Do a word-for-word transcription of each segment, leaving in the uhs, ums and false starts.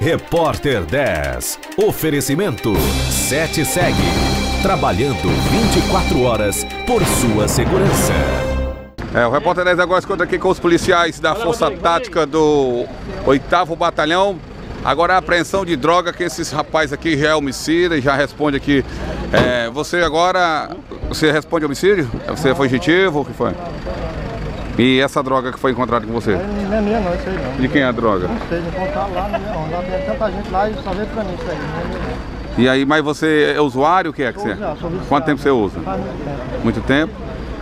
Repórter dez. Oferecimento sete segue. Trabalhando vinte e quatro horas por sua segurança. É, o Repórter dez agora se encontra aqui com os policiais da Força Tática do oitavo Batalhão. Agora a apreensão de droga, que esses rapazes aqui já é homicida e já responde aqui. É, você agora, você responde homicídio? Você foi fugitivo? O que foi? E essa droga que foi encontrada com você? Não é minha não, isso aí não. De quem é a droga? Não sei, encontraram lá, não, lá tem tanta gente lá e só veio pra mim isso aí. Não. E aí, mas você é usuário, o que é que você é? Já, sou viciado. Quanto tempo você usa? Faz muito tempo. Muito tempo?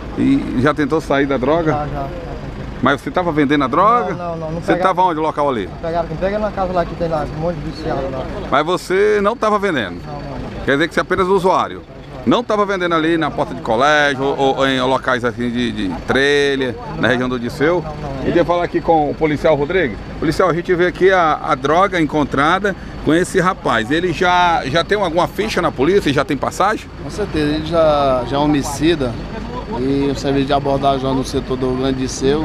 E já tentou sair da droga? Já, já. Mas você estava vendendo a droga? Não, não, não. não você estava onde, o local ali? Pegaram, pega na casa lá que tem lá, um monte de viciado lá. Mas você não estava vendendo? Não, não, não. Quer dizer que você é apenas usuário? Não estava vendendo ali na porta de colégio ou, ou em locais assim de, de trelha, na região do Odisseu? Queria falar aqui com o policial Rodrigues. Policial, a gente vê aqui a, a droga encontrada com esse rapaz. Ele já, já tem alguma ficha na polícia? Já tem passagem? Com certeza, ele já, já é homicida e o serviço de abordagem no setor do Grande Odisseu.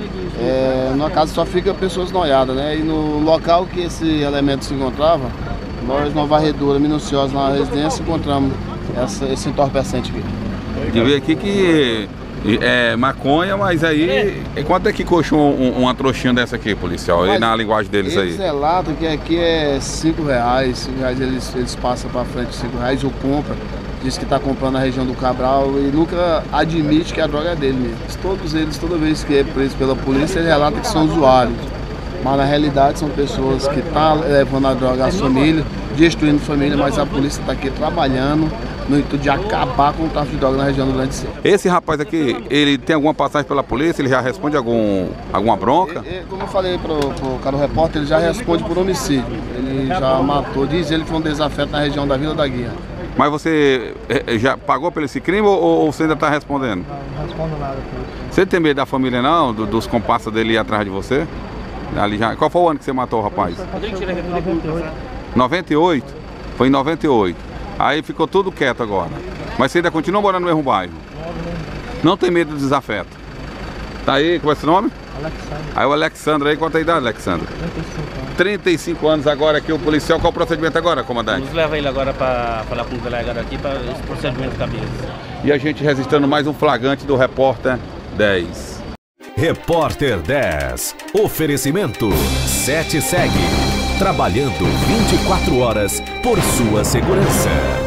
É, no caso só fica pessoas noiadas, né? E no local que esse elemento se encontrava, nós, numa varredura minuciosa na residência, encontramos essa, esse entorpecente aqui. De ver aqui que é maconha, mas aí, quanto é que custa um, uma trouxinha dessa aqui, policial? Aí na linguagem deles aí? Eles relatam que aqui é cinco reais, cinco reais eles, eles passam para frente cinco reais ou compram. Diz que está comprando na região do Cabral e nunca admite que a droga é dele mesmo. Todos eles, toda vez que é preso pela polícia, eles relatam que são usuários. Mas na realidade são pessoas que estão levando a droga às famílias, destruindo família, mas a polícia está aqui trabalhando no intuito de acabar com o tráfico de droga na região do Grande Odisseu. Esse rapaz aqui, ele tem alguma passagem pela polícia? Ele já responde algum, alguma bronca? E, e, como eu falei para o cara repórter, ele já responde por homicídio. Ele já matou, diz ele que foi um desafeto na região da Vila da Guia. Mas você já pagou pelo esse crime ou, ou você ainda está respondendo? Não, não respondo nada por isso. Você tem medo da família não? Do, dos comparsas dele ir atrás de você? Ali já... Qual foi o ano que você matou o rapaz? noventa e oito. noventa e oito? Foi em noventa e oito. Aí ficou tudo quieto agora. Mas você ainda continua morando no mesmo bairro? Não tem medo do desafeto? Tá aí, como é seu nome? Alexandre. Aí o Alexandre aí, quanto é a idade, Alexandre? trinta e cinco anos. trinta e cinco anos agora aqui, o policial. Qual o procedimento agora, comandante? Nos leva ele agora para falar com o delegado aqui para esse procedimento cabeça. E a gente registrando mais um flagrante do Repórter dez. Repórter dez. Oferecimento sete segue. Trabalhando vinte e quatro horas por sua segurança.